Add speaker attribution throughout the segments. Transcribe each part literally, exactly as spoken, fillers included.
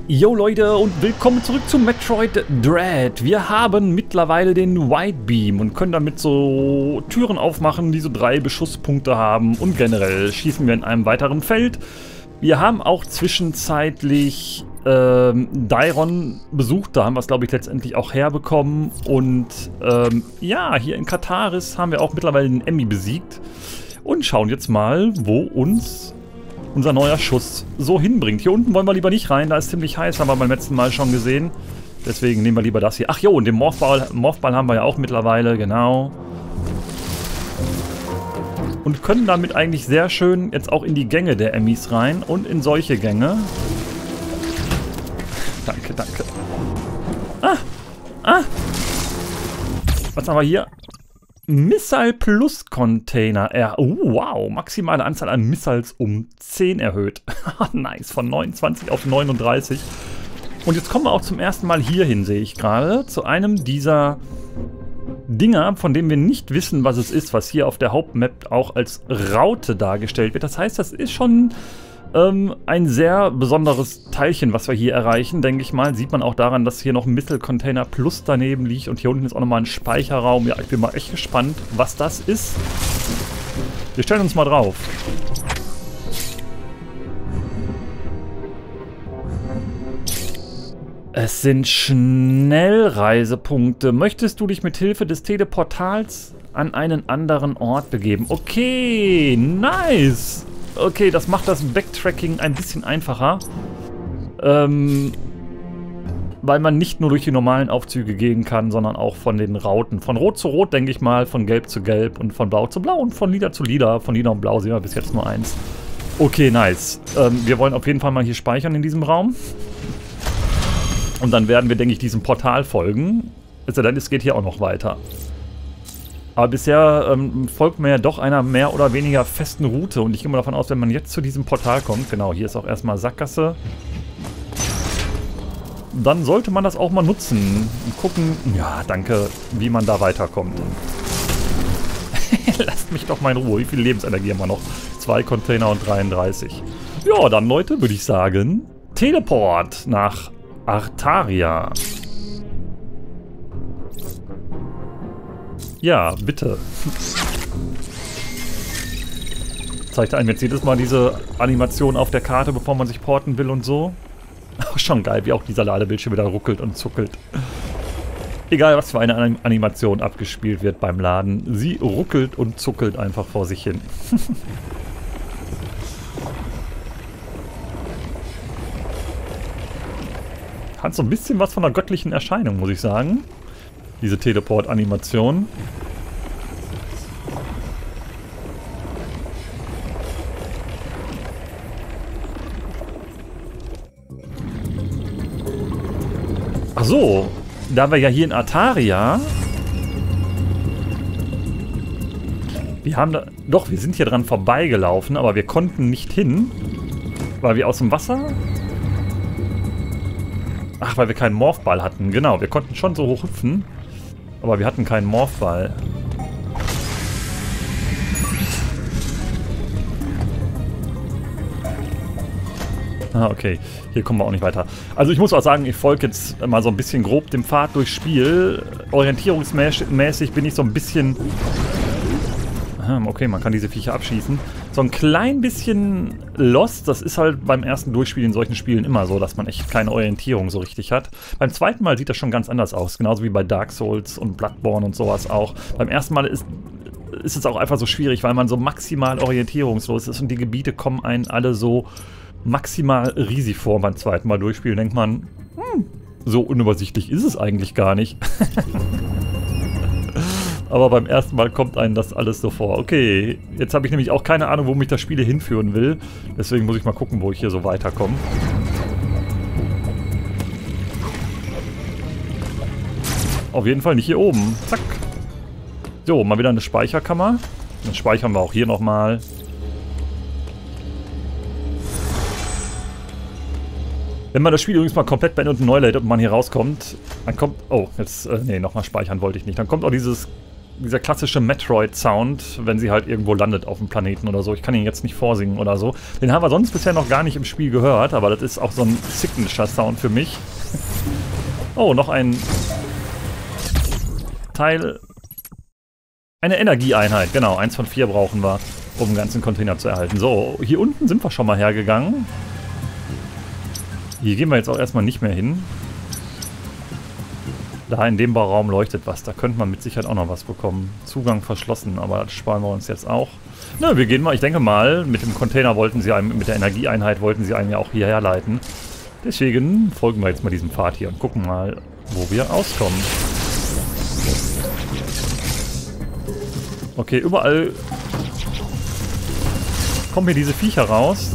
Speaker 1: Yo Leute und willkommen zurück zu Metroid Dread. Wir haben mittlerweile den White Beam und können damit so Türen aufmachen, die so drei Beschusspunkte haben. Und generell schießen wir in einem weiteren Feld. Wir haben auch zwischenzeitlich ähm, Dairon besucht. Da haben wir es, glaube ich, letztendlich auch herbekommen. Und ähm, ja, hier in Kataris haben wir auch mittlerweile den Emmy besiegt. Und schauen jetzt mal, wo uns unser neuer Schuss so hinbringt. Hier unten wollen wir lieber nicht rein, da ist ziemlich heiß, haben wir beim letzten Mal schon gesehen. Deswegen nehmen wir lieber das hier. Ach jo, und den Morphball, Morphball haben wir ja auch mittlerweile, genau. Und können damit eigentlich sehr schön jetzt auch in die Gänge der Emmys rein und in solche Gänge. Danke, danke. Ah, ah. Was haben wir hier? Missile Plus Container. Er, oh, wow, maximale Anzahl an Missiles um zehn erhöht. Nice, von neunundzwanzig auf neununddreißig. Und jetzt kommen wir auch zum ersten Mal hierhin, sehe ich gerade, zu einem dieser Dinger, von dem wir nicht wissen, was es ist, was hier auf der Hauptmap auch als Raute dargestellt wird. Das heißt, das ist schon ähm, ein sehr besonderes Teilchen, was wir hier erreichen, denke ich mal. Sieht man auch daran, dass hier noch ein Missile Container Plus daneben liegt und hier unten ist auch nochmal ein Speicherraum. Ja, ich bin mal echt gespannt, was das ist. Wir stellen uns mal drauf. Es sind Schnellreisepunkte. Möchtest du dich mit Hilfe des Teleportals an einen anderen Ort begeben? Okay, nice. Okay, das macht das Backtracking ein bisschen einfacher. Ähm, weil man nicht nur durch die normalen Aufzüge gehen kann, sondern auch von den Rauten. Von Rot zu Rot, denke ich mal, von Gelb zu Gelb und von Blau zu Blau und von Lila zu Lila. Von Lila und Blau sehen wir bis jetzt nur eins. Okay, nice. Ähm, wir wollen auf jeden Fall mal hier speichern in diesem Raum. Und dann werden wir, denke ich, diesem Portal folgen. Also dann, es geht hier auch noch weiter. Aber bisher ähm, folgt mir ja doch einer mehr oder weniger festen Route. Und ich gehe mal davon aus, wenn man jetzt zu diesem Portal kommt, genau, hier ist auch erstmal Sackgasse, dann sollte man das auch mal nutzen und gucken, ja, danke, wie man da weiterkommt. Lasst mich doch mal in Ruhe. Wie viel Lebensenergie haben wir noch? Zwei Container und dreiunddreißig. Ja, dann, Leute, würde ich sagen, Teleport nach Artaria. Ja, bitte. Zeigt einem jetzt jedes Mal diese Animation auf der Karte, bevor man sich porten will und so. Ach, schon geil, wie auch dieser Ladebildschirm wieder ruckelt und zuckelt. Egal, was für eine Anim Animation abgespielt wird beim Laden, sie ruckelt und zuckelt einfach vor sich hin. Hat so ein bisschen was von einer göttlichen Erscheinung, muss ich sagen. Diese Teleport-Animation. Ach so, da wir ja hier in Artaria... Wir haben da... Doch, wir sind hier dran vorbeigelaufen, aber wir konnten nicht hin, weil wir aus dem Wasser... Ach, weil wir keinen Morphball hatten. Genau, wir konnten schon so hoch hüpfen. Aber wir hatten keinen Morphball. Ah, okay. Hier kommen wir auch nicht weiter. Also ich muss auch sagen, ich folge jetzt mal so ein bisschen grob dem Pfad durchs Spiel. Orientierungsmäßig bin ich so ein bisschen... Okay, man kann diese Viecher abschießen. So ein klein bisschen lost, das ist halt beim ersten Durchspiel in solchen Spielen immer so, dass man echt keine Orientierung so richtig hat. Beim zweiten Mal sieht das schon ganz anders aus, genauso wie bei Dark Souls und Bloodborne und sowas auch. Beim ersten Mal ist, ist es auch einfach so schwierig, weil man so maximal orientierungslos ist und die Gebiete kommen einen alle so maximal riesig vor. Beim zweiten Mal durchspielen denkt man, hm, so unübersichtlich ist es eigentlich gar nicht. Aber beim ersten Mal kommt einem das alles so vor. Okay, jetzt habe ich nämlich auch keine Ahnung, wo mich das Spiel hier hinführen will. Deswegen muss ich mal gucken, wo ich hier so weiterkomme. Auf jeden Fall nicht hier oben. Zack. So, mal wieder eine Speicherkammer. Dann speichern wir auch hier nochmal. Wenn man das Spiel übrigens mal komplett beendet und neu lädt und man hier rauskommt, dann kommt... Oh, jetzt... Äh, nee, nochmal speichern wollte ich nicht. Dann kommt auch dieses dieser klassische Metroid-Sound, wenn sie halt irgendwo landet auf dem Planeten oder so. Ich kann ihn jetzt nicht vorsingen oder so. Den haben wir sonst bisher noch gar nicht im Spiel gehört, aber das ist auch so ein Signature-Sound für mich. Oh, noch ein Teil. Eine Energieeinheit, genau. Eins von vier brauchen wir, um den ganzen Container zu erhalten. So, hier unten sind wir schon mal hergegangen. Hier gehen wir jetzt auch erstmal nicht mehr hin. Da in dem Bauraum leuchtet was. Da könnte man mit Sicherheit auch noch was bekommen. Zugang verschlossen, aber das sparen wir uns jetzt auch. Na, wir gehen mal, ich denke mal, mit dem Container wollten sie einem, mit der Energieeinheit wollten sie einen ja auch hierher leiten. Deswegen folgen wir jetzt mal diesem Pfad hier und gucken mal, wo wir rauskommen. Okay, überall kommen hier diese Viecher raus.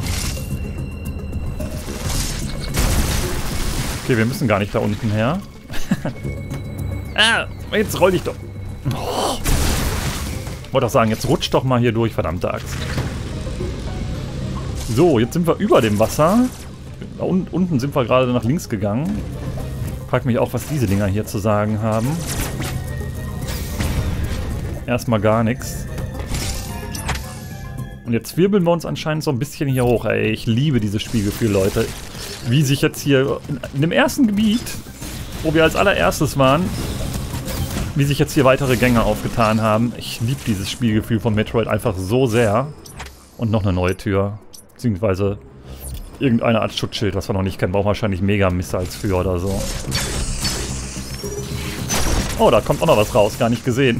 Speaker 1: Okay, wir müssen gar nicht da unten her. Ah, jetzt roll dich doch. Oh. Wollte auch sagen, jetzt rutscht doch mal hier durch, verdammte Axt. So, jetzt sind wir über dem Wasser. Da un unten sind wir gerade nach links gegangen. Frag mich auch, was diese Dinger hier zu sagen haben. Erstmal gar nichts. Und jetzt wirbeln wir uns anscheinend so ein bisschen hier hoch. Ey, ich liebe dieses Spielgefühl, Leute. Wie sich jetzt hier in, in dem ersten Gebiet, wo wir als allererstes waren, wie sich jetzt hier weitere Gänge aufgetan haben. Ich liebe dieses Spielgefühl von Metroid einfach so sehr. Und noch eine neue Tür. Beziehungsweise irgendeine Art Schutzschild, was wir noch nicht kennen. Brauchen wahrscheinlich Mega-Missiles für oder so. Oh, da kommt auch noch was raus. Gar nicht gesehen.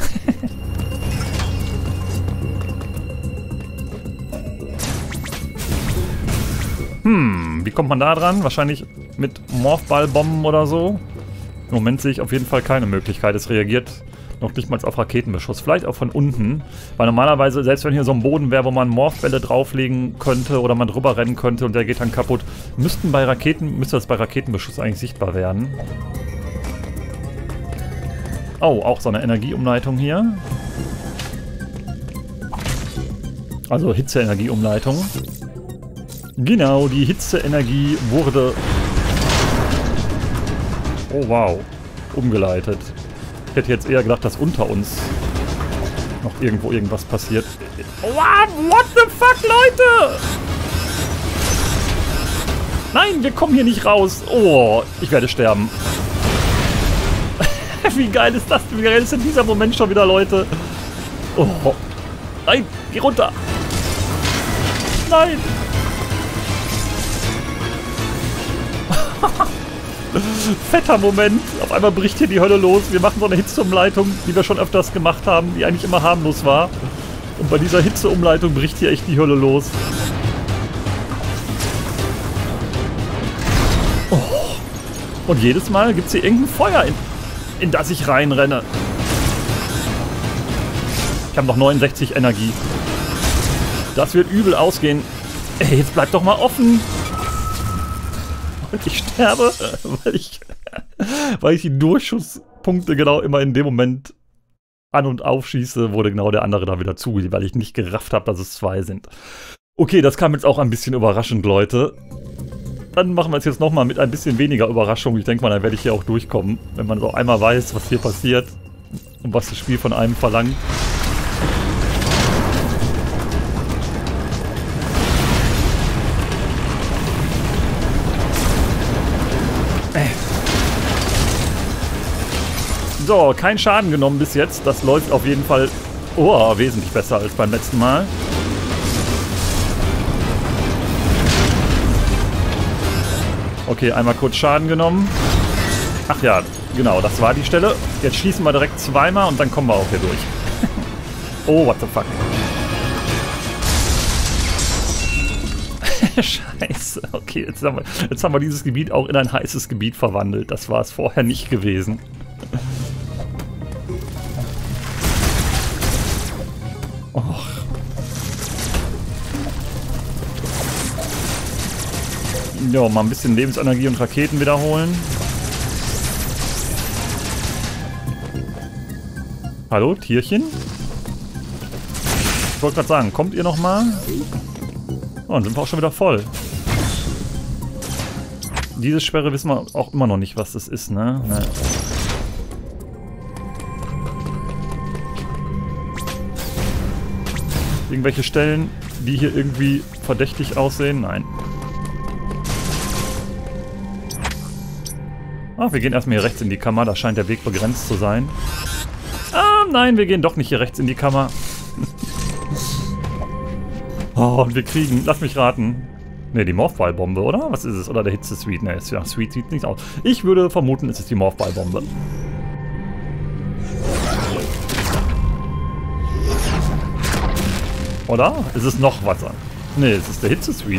Speaker 1: Hm, wie kommt man da dran? Wahrscheinlich mit Morphball-Bomben oder so. Im Moment sehe ich auf jeden Fall keine Möglichkeit. Es reagiert noch nicht mal auf Raketenbeschuss. Vielleicht auch von unten. Weil normalerweise, selbst wenn hier so ein Boden wäre, wo man Morphbälle drauflegen könnte oder man drüber rennen könnte und der geht dann kaputt, müssten bei Raketen, müsste das bei Raketenbeschuss eigentlich sichtbar werden. Oh, auch so eine Energieumleitung hier. Also Hitzeenergieumleitung. Genau, die Hitzeenergie wurde... Oh wow, umgeleitet. Ich hätte jetzt eher gedacht, dass unter uns noch irgendwo irgendwas passiert. Wow, what the fuck, Leute? Nein, wir kommen hier nicht raus. Oh, ich werde sterben. Wie geil ist das? Wie geil ist denn dieser Moment schon wieder, Leute? Oh, nein, geh runter. Nein. Fetter Moment. Auf einmal bricht hier die Hölle los. Wir machen so eine Hitzeumleitung, die wir schon öfters gemacht haben, die eigentlich immer harmlos war. Und bei dieser Hitzeumleitung bricht hier echt die Hölle los. Oh. Und jedes Mal gibt es hier irgendein Feuer, in, in das ich reinrenne. Ich habe noch neunundsechzig Energie. Das wird übel ausgehen. Ey, jetzt bleib doch mal offen. Und ich sterbe, weil ich, weil ich die Durchschusspunkte genau immer in dem Moment an- und aufschieße, wurde genau der andere da wieder zu, weil ich nicht gerafft habe, dass es zwei sind. Okay, das kam jetzt auch ein bisschen überraschend, Leute. Dann machen wir es jetzt nochmal mit ein bisschen weniger Überraschung. Ich denke mal, dann werde ich hier auch durchkommen, wenn man so einmal weiß, was hier passiert und was das Spiel von einem verlangt. So, kein Schaden genommen bis jetzt. Das läuft auf jeden Fall oh, wesentlich besser als beim letzten Mal. Okay, einmal kurz Schaden genommen. Ach ja, genau, das war die Stelle. Jetzt schießen wir direkt zweimal und dann kommen wir auch hier durch. Oh, what the fuck. Scheiße, okay, jetzt haben, wir, jetzt haben wir dieses Gebiet auch in ein heißes Gebiet verwandelt. Das war es vorher nicht gewesen. Och. Ja, mal ein bisschen Lebensenergie und Raketen wiederholen. Hallo, Tierchen? Ich wollte gerade sagen, kommt ihr noch mal? Oh, dann sind wir auch schon wieder voll. Diese Sperre wissen wir auch immer noch nicht, was das ist, ne? Ne. Irgendwelche Stellen, die hier irgendwie verdächtig aussehen? Nein. Ah, wir gehen erstmal hier rechts in die Kammer. Da scheint der Weg begrenzt zu sein. Ah, nein, wir gehen doch nicht hier rechts in die Kammer. Oh, und wir kriegen... Lass mich raten. Ne, die Morphball-Bombe, oder? Was ist es? Oder der Hitze-Sweet? Ne, ja, Sweet sieht nicht aus. Ich würde vermuten, es ist die Morphball-Bombe. Oder? Ist es noch Wasser? Ne, es ist der Hitze-Sweet.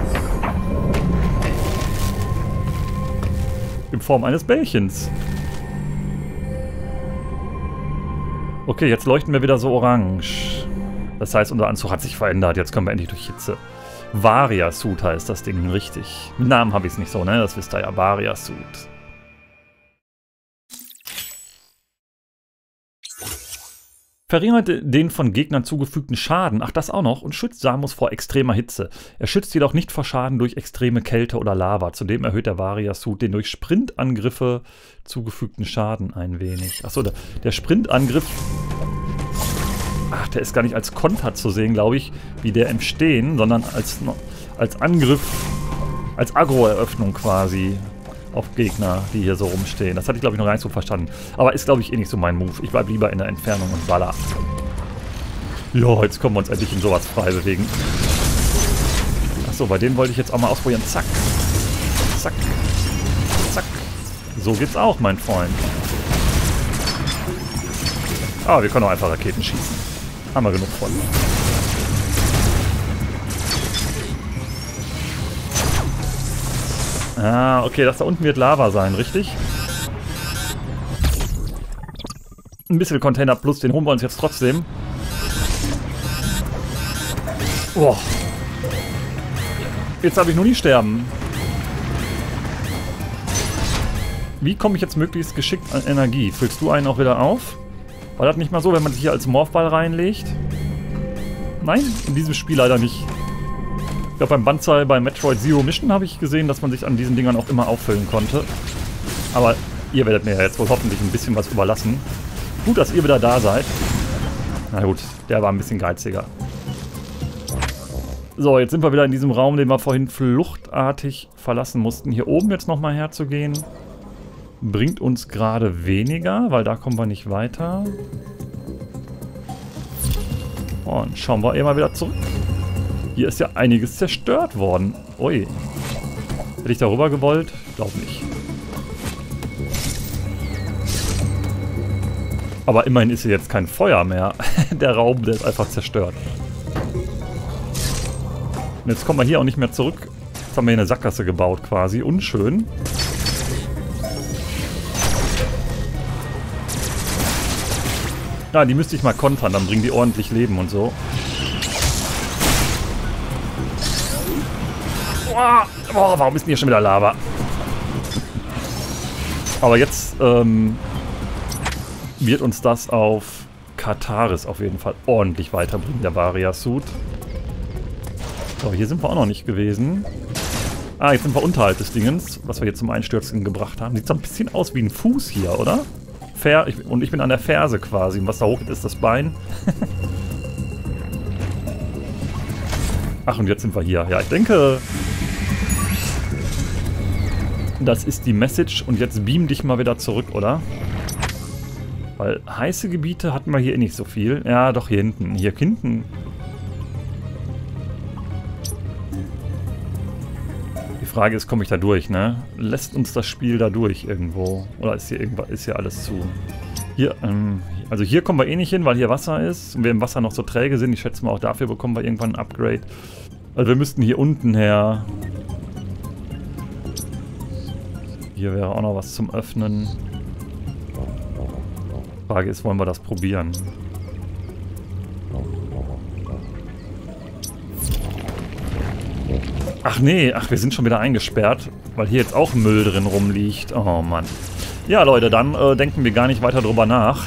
Speaker 1: In Form eines Bällchens. Okay, jetzt leuchten wir wieder so orange. Das heißt, unser Anzug hat sich verändert. Jetzt können wir endlich durch Hitze. Varia Suit heißt das Ding, richtig. Mit Namen habe ich es nicht so, ne? Das wisst ihr ja. Varia Suit. Verringert den von Gegnern zugefügten Schaden, ach das auch noch, und schützt Samus vor extremer Hitze. Er schützt jedoch nicht vor Schaden durch extreme Kälte oder Lava. Zudem erhöht der Varia-Suit den durch Sprintangriffe zugefügten Schaden ein wenig. Achso, der, der Sprintangriff, ach, der ist gar nicht als Konter zu sehen, glaube ich, wie der im Stehen, sondern als, als Angriff, als Agro-Eröffnung quasi. Auf Gegner, die hier so rumstehen. Das hatte ich, glaube ich, noch gar nicht so verstanden. Aber ist, glaube ich, eh nicht so mein Move. Ich bleibe lieber in der Entfernung und baller. Ja, jetzt können wir uns endlich in sowas frei bewegen. Achso, bei denen wollte ich jetzt auch mal ausprobieren. Zack. Zack. Zack. So geht's auch, mein Freund. Aber wir können auch einfach Raketen schießen. Haben wir genug von. Ah, okay, das da unten wird Lava sein, richtig? Ein bisschen Container plus, den holen wir uns jetzt trotzdem. Boah. Jetzt habe ich nur nie sterben. Wie komme ich jetzt möglichst geschickt an Energie? Füllst du einen auch wieder auf? War das nicht mal so, wenn man sich hier als Morphball reinlegt? Nein, in diesem Spiel leider nicht. Ich glaube, beim Banzai, bei Metroid Zero Mission habe ich gesehen, dass man sich an diesen Dingern auch immer auffüllen konnte. Aber ihr werdet mir ja jetzt wohl hoffentlich ein bisschen was überlassen. Gut, dass ihr wieder da seid. Na gut, der war ein bisschen geiziger. So, jetzt sind wir wieder in diesem Raum, den wir vorhin fluchtartig verlassen mussten. Hier oben jetzt nochmal herzugehen, bringt uns gerade weniger, weil da kommen wir nicht weiter. Und schauen wir immer wieder zurück. Hier ist ja einiges zerstört worden. Ui. Hätte ich darüber gewollt? Glaub nicht. Aber immerhin ist hier jetzt kein Feuer mehr. Der Raum, der ist einfach zerstört. Und jetzt kommen wir hier auch nicht mehr zurück. Jetzt haben wir hier eine Sackgasse gebaut quasi. Unschön. Ja, die müsste ich mal kontern, dann bringen die ordentlich Leben und so. Boah, warum ist denn hier schon wieder Lava? Aber jetzt ähm, wird uns das auf Kataris auf jeden Fall ordentlich weiterbringen, der Varia-Suit. So, hier sind wir auch noch nicht gewesen. Ah, jetzt sind wir unterhalb des Dingens, was wir hier zum Einstürzen gebracht haben. Sieht so ein bisschen aus wie ein Fuß hier, oder? Fer ich, und ich bin an der Ferse quasi. Und was da hoch geht, ist das Bein. Ach, und jetzt sind wir hier. Ja, ich denke... Das ist die Message und jetzt beam dich mal wieder zurück, oder? Weil heiße Gebiete hatten wir hier eh nicht so viel. Ja, doch hier hinten. Hier hinten. Die Frage ist, komme ich da durch, ne? Lässt uns das Spiel da durch irgendwo? Oder ist hier irgendwas, ist hier alles zu? Hier, ähm, also hier kommen wir eh nicht hin, weil hier Wasser ist. Und wir im Wasser noch so träge sind. Ich schätze mal, auch dafür bekommen wir irgendwann ein Upgrade. Also wir müssten hier unten her... Hier wäre auch noch was zum Öffnen. Frage ist, wollen wir das probieren? Ach nee, ach, wir sind schon wieder eingesperrt, weil hier jetzt auch Müll drin rumliegt. Oh Mann. Ja Leute, dann äh, denken wir gar nicht weiter drüber nach.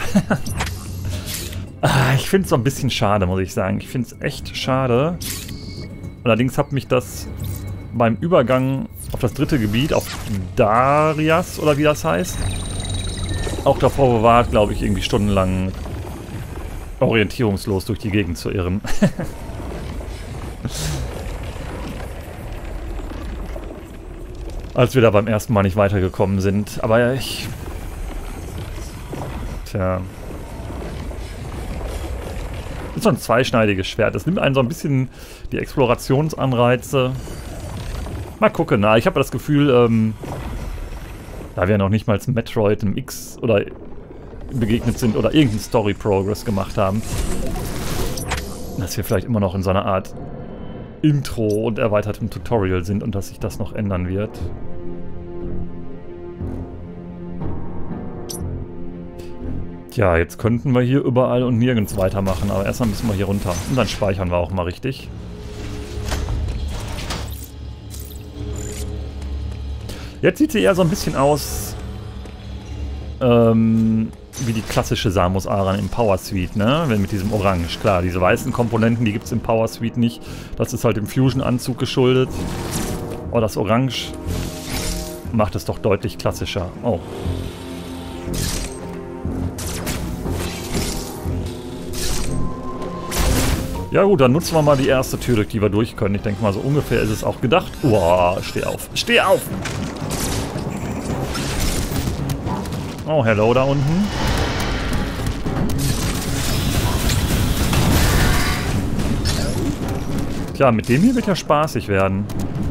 Speaker 1: ah, ich finde es so ein bisschen schade, muss ich sagen. Ich finde es echt schade. Allerdings hat mich das beim Übergang auf das dritte Gebiet, auf Darias oder wie das heißt, auch davor bewahrt, glaube ich, irgendwie stundenlang orientierungslos durch die Gegend zu irren. Als wir da beim ersten Mal nicht weitergekommen sind. Aber ja, ich... Tja... Das ist so ein zweischneidiges Schwert. Das nimmt einen so ein bisschen die Explorationsanreize. Mal gucken. Na, ich habe das Gefühl, ähm, da wir noch nicht mal Metroid im X oder begegnet sind oder irgendeinen Story-Progress gemacht haben, dass wir vielleicht immer noch in so einer Art Intro und erweitertem Tutorial sind und dass sich das noch ändern wird. Tja, jetzt könnten wir hier überall und nirgends weitermachen, aber erstmal müssen wir hier runter. Und dann speichern wir auch mal richtig. Jetzt sieht sie eher so ein bisschen aus ähm, wie die klassische Samus Aran im Power Suite, ne? Wenn mit diesem Orange. Klar, diese weißen Komponenten, die gibt es im Power Suite nicht. Das ist halt dem Fusion-Anzug geschuldet. Aber das Orange macht es doch deutlich klassischer. Oh. Ja gut, dann nutzen wir mal die erste Tür, durch die wir durch können. Ich denke mal, so ungefähr ist es auch gedacht. Uah, steh auf. Steh auf! Oh, hello da unten. Tja, mit dem hier wird ja spaßig werden.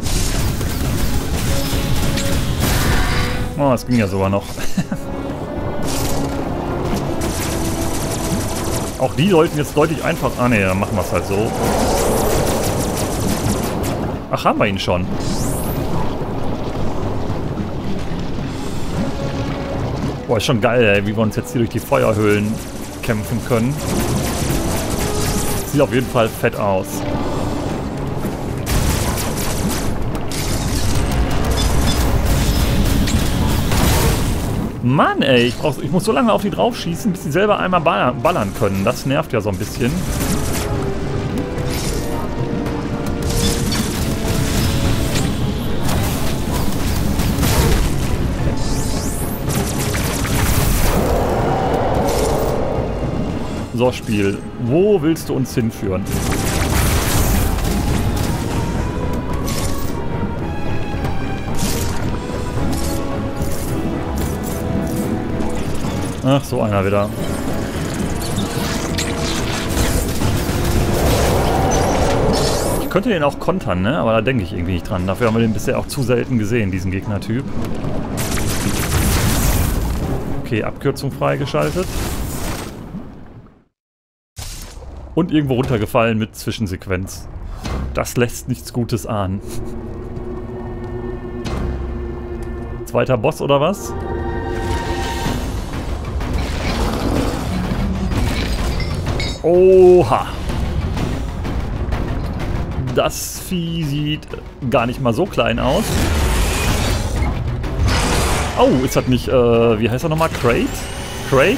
Speaker 1: Oh, das ging ja sogar noch. Auch die sollten jetzt deutlich einfach... Ah ne, dann machen wir es halt so. Ach, haben wir ihn schon. Boah, ist schon geil, ey, wie wir uns jetzt hier durch die Feuerhöhlen kämpfen können. Sieht auf jeden Fall fett aus. Mann, ey, ich, brauch, ich muss so lange auf die drauf schießen, bis die selber einmal ballern, ballern können. Das nervt ja so ein bisschen. So, Spiel. Wo willst du uns hinführen? Ach, so einer wieder. Ich könnte den auch kontern, ne? Aber da denke ich irgendwie nicht dran. Dafür haben wir den bisher auch zu selten gesehen, diesen Gegnertyp. Okay, Abkürzung freigeschaltet. Und irgendwo runtergefallen mit Zwischensequenz. Das lässt nichts Gutes ahnen. Zweiter Boss oder was? Oha! Das Vieh sieht gar nicht mal so klein aus. Oh, ist das nicht, äh, wie heißt er nochmal? Craig? Craig?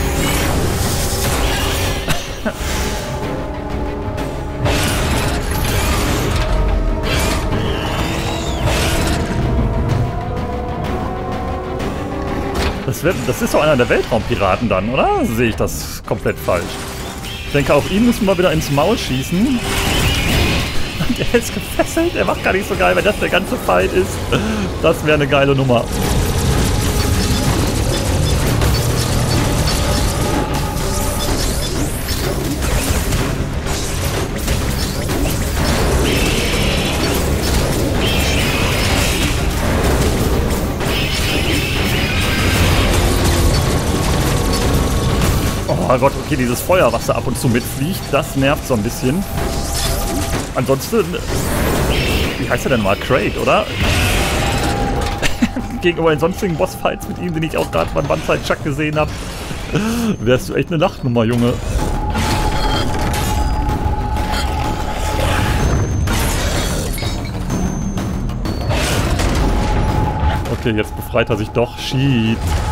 Speaker 1: Das, wird, das ist doch einer der Weltraumpiraten dann, oder? Sehe ich das komplett falsch? Ich denke, auch ihn müssen wir wieder ins Maul schießen. Und er ist gefesselt. Er macht gar nicht so geil, wenn das der ganze Fight ist. Das wäre eine geile Nummer. Oh Gott, okay, dieses Feuer, was da ab und zu mitfliegt, das nervt so ein bisschen. Ansonsten, wie heißt er denn mal? Craig, oder? Gegenüber den sonstigen Bossfights mit ihm, den ich auch gerade beim Banzai Chuck gesehen habe, wärst du echt eine Lachnummer, Junge. Okay, jetzt befreit er sich doch. Shit.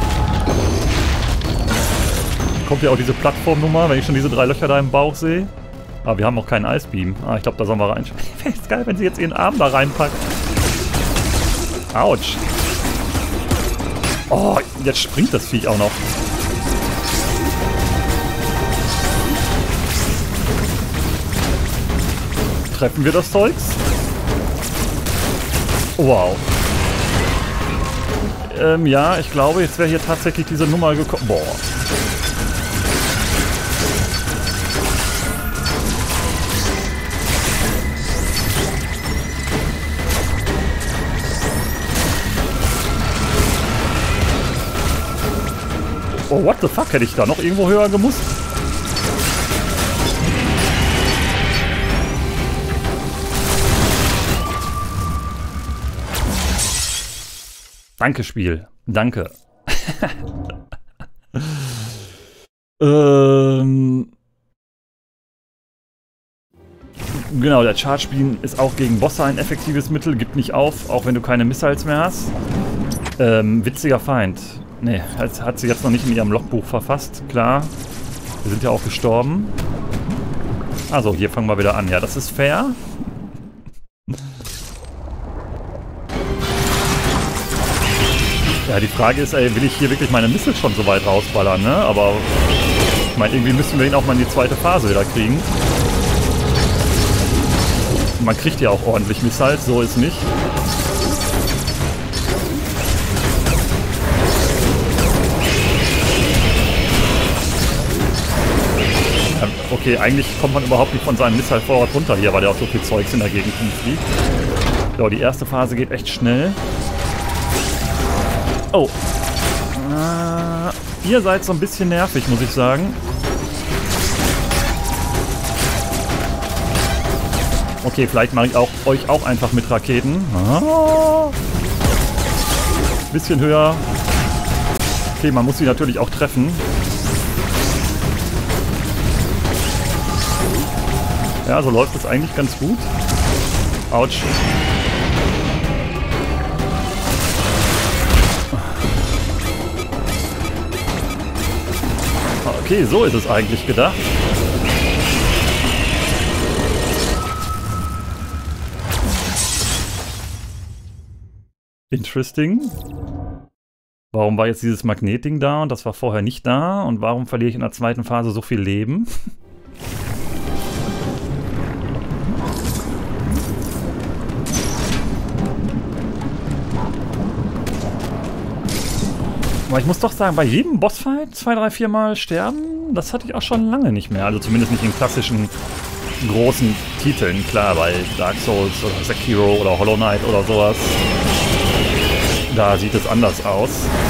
Speaker 1: Kommt ja auch diese Plattformnummer, wenn ich schon diese drei Löcher da im Bauch sehe. Aber wir haben auch keinen Icebeam. Ah, ich glaube, da sollen wir rein. Wäre jetzt geil, wenn sie jetzt ihren Arm da reinpackt. Autsch. Oh, jetzt springt das Viech auch noch. Treffen wir das Zeugs? Wow. Ähm, ja, ich glaube, jetzt wäre hier tatsächlich diese Nummer gekommen. Boah. Oh, what the fuck? Hätte ich da noch irgendwo höher gemusst? Danke, Spiel. Danke. ähm... Genau, der Charge Beam ist auch gegen Bosse ein effektives Mittel. Gibt nicht auf, auch wenn du keine Missiles mehr hast. Ähm, witziger Feind. Ne, hat, hat sie jetzt noch nicht in ihrem Logbuch verfasst, klar. Wir sind ja auch gestorben. Also, hier fangen wir wieder an. Ja, das ist fair. Ja, die Frage ist, ey, will ich hier wirklich meine Missiles schon so weit rausballern, ne? Aber, ich meine, irgendwie müssen wir ihn auch mal in die zweite Phase wieder kriegen. Man kriegt ja auch ordentlich Missiles, so ist nicht. Okay, eigentlich kommt man überhaupt nicht von seinem Missile-Vorrat runter hier, weil der auch so viel Zeugs in der Gegend rumfliegt. So, die erste Phase geht echt schnell. Oh. Äh, ihr seid so ein bisschen nervig, muss ich sagen. Okay, vielleicht mache ich auch, euch auch einfach mit Raketen. Ah. Bisschen höher. Okay, man muss sie natürlich auch treffen. Ja, so läuft es eigentlich ganz gut. Autsch. Okay, so ist es eigentlich gedacht. Interesting. Warum war jetzt dieses Magnetding da und das war vorher nicht da? Und warum verliere ich in der zweiten Phase so viel Leben? Aber ich muss doch sagen, bei jedem Bossfight zwei, drei, vier Mal sterben, das hatte ich auch schon lange nicht mehr. Also zumindest nicht in klassischen großen Titeln. Klar, bei Dark Souls oder Sekiro oder Hollow Knight oder sowas. Da sieht es anders aus.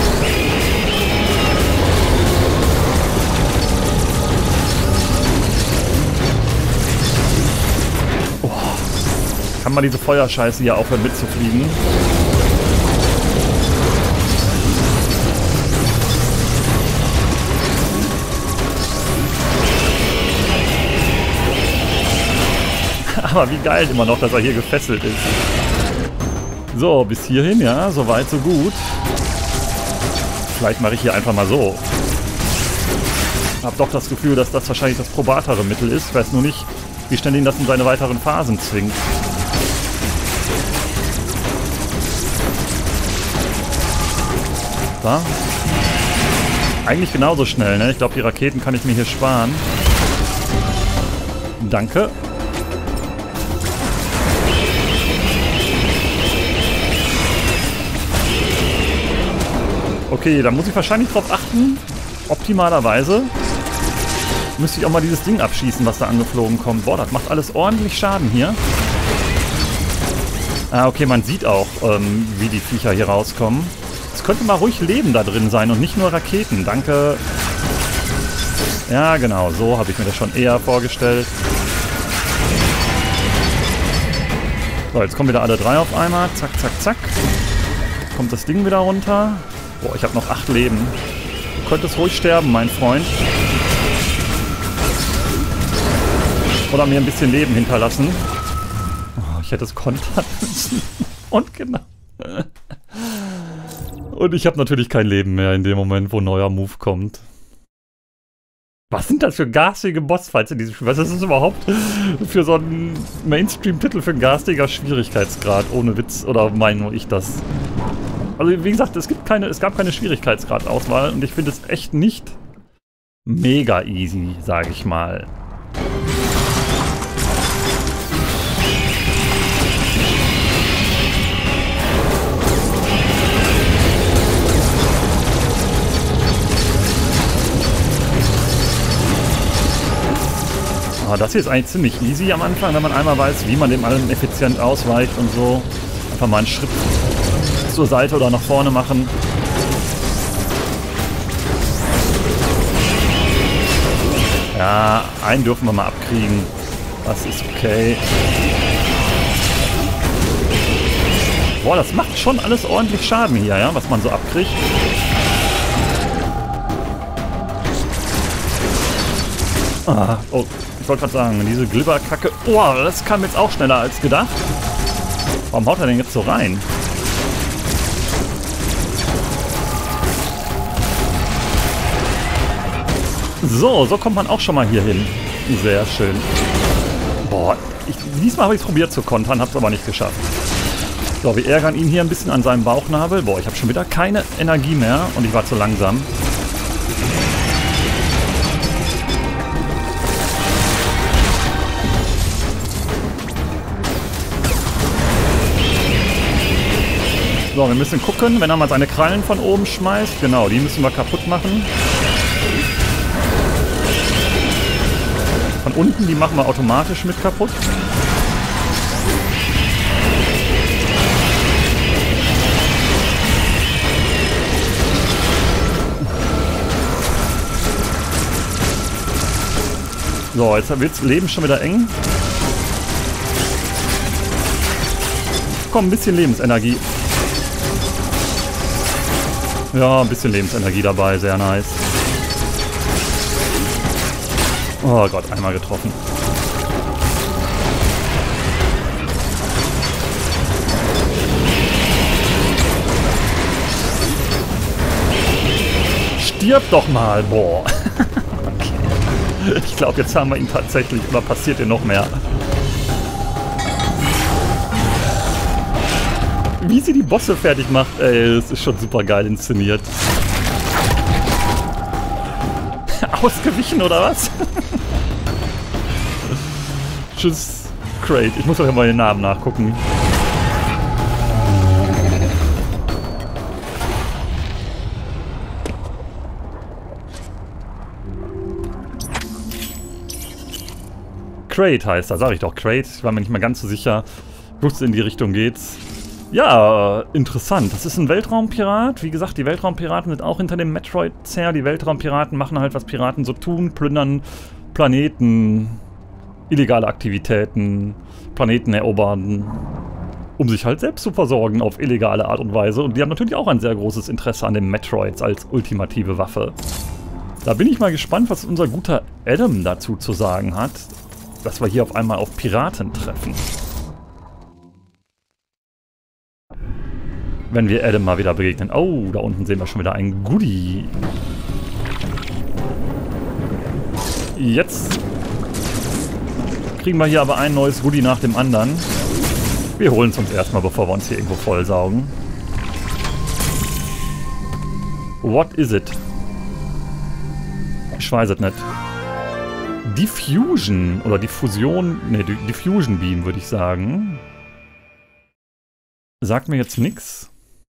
Speaker 1: Oh. Kann man diese Feuerscheiße hier aufhören mitzufliegen? Aber wie geil immer noch, dass er hier gefesselt ist. So, bis hierhin, ja, so weit, so gut. Vielleicht mache ich hier einfach mal so. Hab doch das Gefühl, dass das wahrscheinlich das probatere Mittel ist. Ich weiß nur nicht, wie schnell ihn das in seine weiteren Phasen zwingt. Da. Eigentlich genauso schnell, ne? Ich glaube, die Raketen kann ich mir hier sparen. Danke. Okay, da muss ich wahrscheinlich drauf achten. Optimalerweise müsste ich auch mal dieses Ding abschießen, was da angeflogen kommt. Boah, das macht alles ordentlich Schaden hier. Ah, okay, man sieht auch, ähm, wie die Viecher hier rauskommen. Es könnte mal ruhig Leben da drin sein und nicht nur Raketen. Danke. Ja, genau, so habe ich mir das schon eher vorgestellt. So, jetzt kommen wieder alle drei auf einmal. Zack, zack, zack. Kommt das Ding wieder runter. Boah, ich habe noch acht Leben. Du könntest ruhig sterben, mein Freund. Oder mir ein bisschen Leben hinterlassen. Oh, ich hätte es kontern müssen. Und genau. Und ich habe natürlich kein Leben mehr in dem Moment, wo ein neuer Move kommt. Was sind das für garstige Bossfights in diesem Spiel? Was ist das überhaupt für so einen Mainstream-Titel für ein garstiger Schwierigkeitsgrad? Ohne Witz, oder meine nur ich das? Also wie gesagt, es gibt keine, es gab keine Schwierigkeitsgradauswahl und ich finde es echt nicht mega easy, sage ich mal. Ah, das hier ist eigentlich ziemlich easy am Anfang, wenn man einmal weiß, wie man dem allem effizient ausweicht und so. Einfach mal einen Schritt zur Seite oder nach vorne machen. Ja, einen dürfen wir mal abkriegen. Das ist okay. Boah, das macht schon alles ordentlich Schaden hier, ja, was man so abkriegt. Ah, oh, ich wollte gerade sagen, diese Glibberkacke. Oh, das kam jetzt auch schneller als gedacht. Warum haut er denn jetzt so rein? So, so kommt man auch schon mal hier hin. Sehr schön. Boah, ich, diesmal habe ich es probiert zu kontern, habe es aber nicht geschafft. So, wir ärgern ihn hier ein bisschen an seinem Bauchnabel. Boah, ich habe schon wieder keine Energie mehr und ich war zu langsam. So, wir müssen gucken, wenn er mal seine Krallen von oben schmeißt. Genau, die müssen wir kaputt machen. Von unten, die machen wir automatisch mit kaputt. So, jetzt wird das Leben schon wieder eng. Komm, ein bisschen Lebensenergie. Ja, ein bisschen Lebensenergie dabei, sehr nice. Oh Gott, einmal getroffen. Stirb doch mal, boah. Okay. Ich glaube, jetzt haben wir ihn tatsächlich, oder passiert hier noch mehr. Wie sie die Bosse fertig macht, ey, das ist schon super geil inszeniert. Ausgewichen oder was? Tschüss, Kraid. Ich muss doch mal den Namen nachgucken. Kraid heißt er, sag ich doch. Kraid. Ich war mir nicht mehr ganz so sicher. Ich wusste, in die Richtung geht's. Ja, interessant. Das ist ein Weltraumpirat. Wie gesagt, die Weltraumpiraten sind auch hinter dem Metroids her. Die Weltraumpiraten machen halt, was Piraten so tun. Plündern Planeten, illegale Aktivitäten, Planeten erobern, um sich halt selbst zu versorgen auf illegale Art und Weise. Und die haben natürlich auch ein sehr großes Interesse an den Metroids als ultimative Waffe. Da bin ich mal gespannt, was unser guter Adam dazu zu sagen hat, dass wir hier auf einmal auf Piraten treffen. Wenn wir Adam mal wieder begegnen. Oh, da unten sehen wir schon wieder ein Goodie. Jetzt kriegen wir hier aber ein neues Goodie nach dem anderen. Wir holen es uns erstmal, bevor wir uns hier irgendwo vollsaugen. What is it? Ich weiß es nicht. Diffusion oder Diffusion, ne, Diffusion Beam würde ich sagen. Sagt mir jetzt nichts.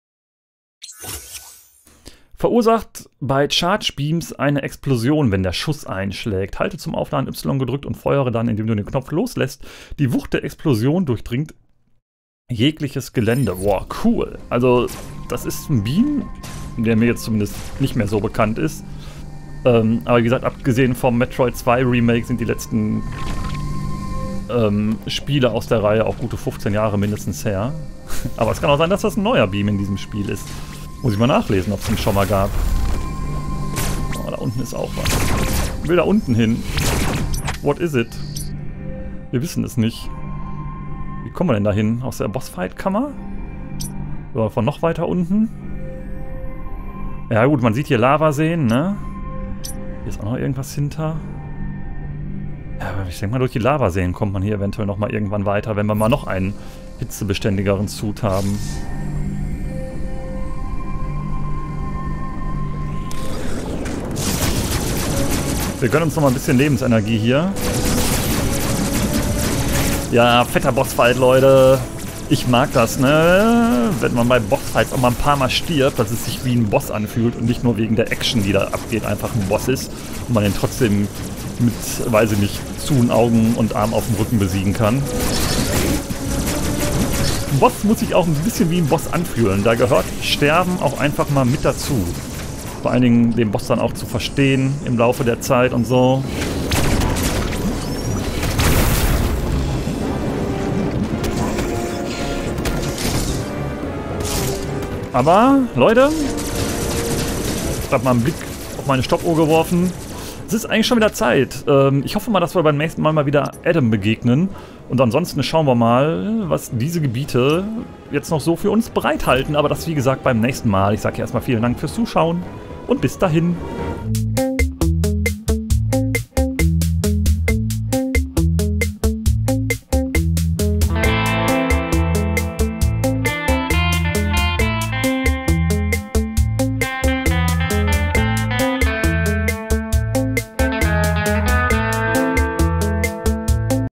Speaker 1: Verursacht bei Charge Beams eine Explosion, wenn der Schuss einschlägt. Halte zum Aufladen Y gedrückt und feuere dann, indem du den Knopf loslässt. Die Wucht der Explosion durchdringt jegliches Gelände. Wow, cool. Also, das ist ein Beam, der mir jetzt zumindest nicht mehr so bekannt ist. Ähm, aber wie gesagt, abgesehen vom Metroid zwei Remake sind die letzten ähm, Spiele aus der Reihe auch gute fünfzehn Jahre mindestens her. Aber es kann auch sein, dass das ein neuer Beam in diesem Spiel ist. Muss ich mal nachlesen, ob es den schon mal gab. Oh, da unten ist auch was. Ich will da unten hin. What is it? Wir wissen es nicht. Wie kommen wir denn da hin? Aus der Bossfight-Kammer? Oder von noch weiter unten? Ja gut, man sieht hier Lava sehen, ne? Hier ist auch noch irgendwas hinter. Ja, aber ich denke mal, durch die Lavaseen kommt man hier eventuell noch mal irgendwann weiter, wenn wir mal noch einen hitzebeständigeren Suit haben. Wir gönnen uns noch mal ein bisschen Lebensenergie hier. Ja, fetter Bossfight, Leute. Ich mag das, ne? Wenn man bei Bossfights auch mal ein paar Mal stirbt, dass es sich wie ein Boss anfühlt und nicht nur wegen der Action, die da abgeht, einfach ein Boss ist und man den trotzdem mit, weiß ich nicht, zu Augen und Arm auf dem Rücken besiegen kann. Ein Boss muss sich auch ein bisschen wie ein Boss anfühlen. Da gehört Sterben auch einfach mal mit dazu. Vor allen Dingen den Boss dann auch zu verstehen im Laufe der Zeit und so. Aber, Leute, ich habe mal einen Blick auf meine Stoppuhr geworfen. Es ist eigentlich schon wieder Zeit. Ähm, ich hoffe mal, dass wir beim nächsten Mal mal wieder Adam begegnen. Und ansonsten schauen wir mal, was diese Gebiete jetzt noch so für uns bereithalten. Aber das, wie gesagt, beim nächsten Mal. Ich sage ja erstmal vielen Dank fürs Zuschauen und bis dahin.